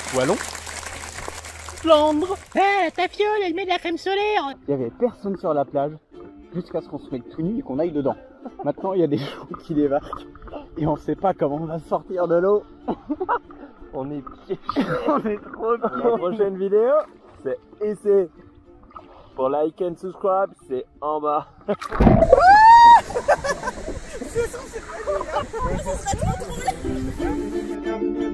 Wallon. Flandre. Ta fiole, elle met de la crème solaire. Il y avait personne sur la plage jusqu'à ce qu'on se mette tout nu et qu'on aille dedans. Maintenant, il y a des gens qui débarquent et on sait pas comment on va sortir de l'eau. On est piégés. On est trop piégés. La prochaine vidéo, c'est ici. Pour like and subscribe, c'est en bas. Ce serait trop drôle.